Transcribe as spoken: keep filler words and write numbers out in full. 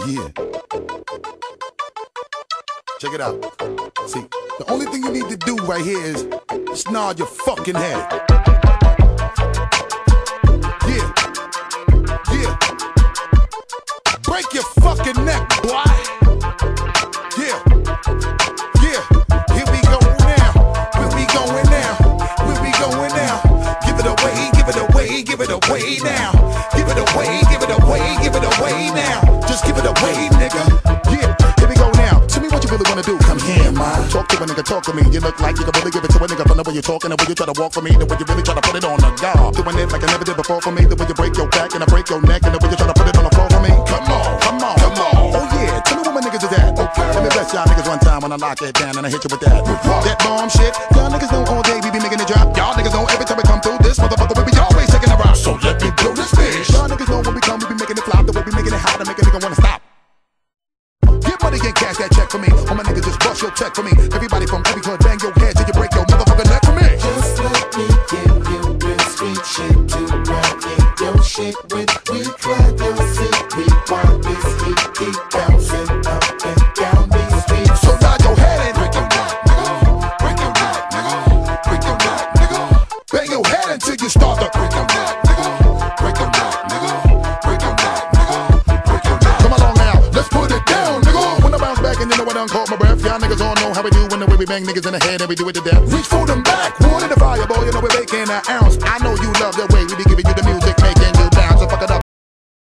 Yeah. Check it out. See, the only thing you need to do right here is just nod your fucking head. Yeah. Yeah. Break your fucking neck, boy. Yeah. Yeah. Here we go now. Where we going now? Where we going now? Give it away, give it away, give it away now. Give it away, give it away, give it away now. Just give it away, nigga. Yeah. Here we go now. Tell me what you really wanna do. Come here, man. Talk to a nigga, talk to me. You look like you can really give it to a nigga from the way you're talking, the way you try to walk for me, the way you really try to put it on the guard. Doing it like I never did before for me, the way you break your back and I break your neck, and the way you try to put it on the floor for me. Come on, come on, come on. Oh yeah, tell me where my niggas is at. Okay. Let me bless y'all niggas one time when I lock it down and I hit you with that. That bomb shit. Y'all niggas know all day we be making it drop. Y'all niggas know every time we come through this motherfucker we be always taking a rock. So let me blow this bitch. Y'all niggas know when we come we be making it flop, the way we making it hot and make a nigga wanna stop. Get money and cash that check for me. All my niggas just bust your check for me. Everybody from every club bang your head till you break your motherfucking neck for me. Just let me give you real street shit to ride in your shit with. We try your seat, we want this heat, keep bouncing up and down these streets. So nod your head and break your neck, nigga. Break your neck, nigga. Break your neck, nigga. Bang your head until you start to break your neck, nigga. Break your neck, nigga. Break your neck, nigga. Break your neck. Come along now, let's put it down, nigga. When I bounce back and you know I done caught my breath. Y'all niggas all know how we do when the way we bang niggas in the head and we do it to death. Reach for them back, one in the fire, boy, you know we're making an ounce. I know you love the way we be giving you the music.